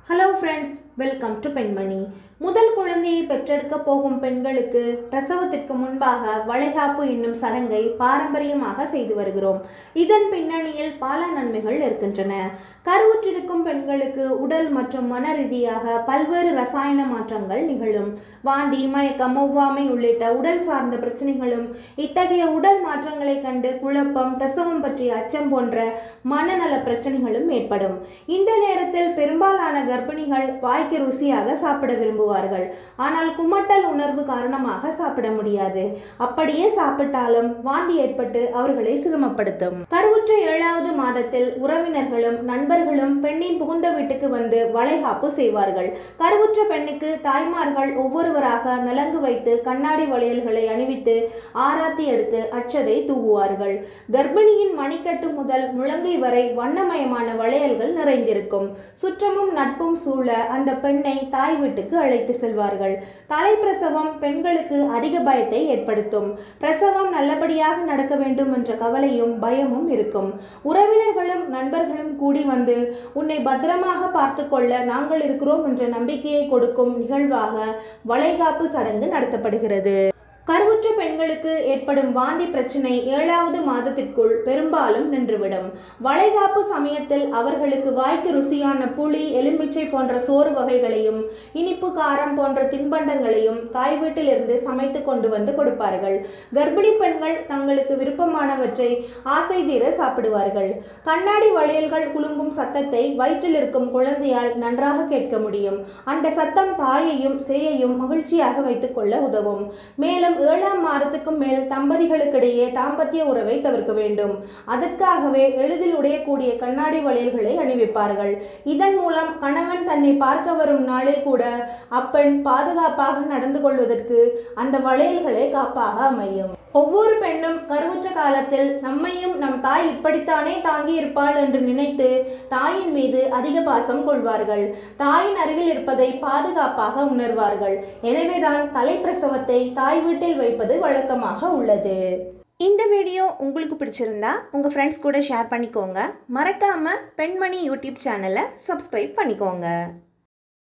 Hello friends, welcome to Penmani. முதல் குழந்தையை பெற்றெடுக்க போகும் பெண்களுக்கு பிரசவத்திற்கு முன்பாக வளைகாப்பு என்னும் சடங்கை பாரம்பரியமாக செய்து வருகிறோம். இதன் பின்னணியில் பல நன்மைகள் இருக்கின்றன. கருவுற்றிருக்கும் பெண்களுக்கு உடல் மற்றும் மன ரீதியாக பல்வேறு ரசாயன மாற்றங்கள் நிகழும். வாந்தி, மயக்கம், ஒவ்வாமை உள்ளிட்ட உடல் சார்ந்த பிரச்சனைகளும் இத்தகைய உடல் மாற்றங்களை கண்டு குழப்பம், பிரசவம் பற்றிய அச்சம் போன்ற மனநல பிரச்சனைகளும் ஏற்படும். இந்த நேரத்தில் பெரும்பாலான கர்ப்பிணிகள் வாய்க்கு ருசியாக சாப்பிட விரும்புவார்கள். ஆனால் குமட்டல் உணர்வு காரணமாக சாப்பிட முடியாது. அப்படியே சாப்பிட்டாலும் வாந்தி ஏற்பட்டு அவர்களை சிரமப்படுத்தும். கருவுற்ற 7வது மாதத்தில் உறவினர்களும் நண்பர்களும் பெண்ணின் புகுந்த வீட்டுக்கு வந்து வளைகாப்பு செய்வார்கள். கருவுற்ற பெண்ணுக்கு தாய்மார்கள் ஒவ்வொருவராக நலங்கு வைத்து கண்ணாடி வளையல்களை அணிவித்து ஆராத்தி எடுத்து அட்சதை தூவுவார்கள். கர்ப்பிணியின் மணிக்கட்டு முதல் முழங்கை வரை வண்ணமயமான வளையல்கள் நிறைந்திருக்கும். சுற்றமும் நட்பும் சூழ அந்த பெண்ணை தாய் வீட்டுக்கு அழைத்து செல்வார்கள். தலைப்பிரசவம் பெண்களுக்கு அதிக பயத்தை ஏற்படுத்தும். பிரசவம் நல்லபடியாக நடக்க வேண்டும் என்ற கவலையும் பயமும் இருக்கும். உறவினர்களும் நண்பர்களும் கூடி வந்து உன்னை பத்திரமாக பார்த்து கொள்ள நாங்கள் இருக்கிறோம் என்ற நம்பிக்கையை கொடுக்கும் நிகழ்வாக வளைகாப்பு சடங்கு நடத்தப்படுகிறது. கருவுற்ற பெண்களுக்கு ஏற்படும் வாந்தி பிரச்சனை 7வது மாதத்திற்குள் பெரும்பாலும் நின்றுவிடும். வளைகாப்பு சமயத்தில் அவர்களுக்கு வாய்க்கு ருசியான புளி, எலுமிச்சை போன்ற சோறு வகைகளையும் இனிப்பு, காரம் போன்ற தின்பண்டங்களையும் தாய் வீட்டிலிருந்து சமைத்து கொண்டு வந்து கொடுப்பார்கள். கர்ப்பிணி பெண்கள் தங்களுக்கு விருப்பமானவற்றை ஆசை தீர சாப்பிடுவார்கள். கண்ணாடி வளையல்கள் குலுங்கும் சத்தத்தை வயிற்றில் இருக்கும் குழந்தையால் நன்றாக கேட்க முடியும். அந்த சத்தம் தாயையும் சேயையும் மகிழ்ச்சியாக வைத்துக் கொள்ள உதவும். மேலும் 7ஆம் மாதத்துக்கும் மேல் தம்பதிகளுக்கிடையே தாம்பத்திய உறவை தவிர்க்க வேண்டும். அதற்காகவே எளிதில் உடையக்கூடிய கண்ணாடி வளையல்களை அணிவிப்பார்கள். இதன் மூலம் கணவன் தன்னை பார்க்க வரும் நாளில் கூட அப்பெண் பாதுகாப்பாக நடந்து கொள்வதற்கு அந்த வளையல்களே காப்பாக அமையும். ஒவ்வொரு பெண்ணும் கருவுற்ற காலத்தில் நம்மையும் நம் தாய் இப்படித்தானே தாங்கி இருப்பாள் என்று நினைத்து தாயின் மீது அதிக பாசம் கொள்வார்கள். தாயின் அருகில் இருப்பதை பாதுகாப்பாக உணர்வார்கள். எனவேதான் தலைப்பிரசவத்தை தாய் வீட்டில் வைப்பது வழக்கமாக உள்ளது. இந்த வீடியோ உங்களுக்கு பிடிச்சிருந்தா உங்க ஃப்ரெண்ட்ஸ் கூட ஷேர் பண்ணிக்கோங்க. மறக்காம பெண்மணி யூடியூப் சேனலை சப்ஸ்கிரைப் பண்ணிக்கோங்க.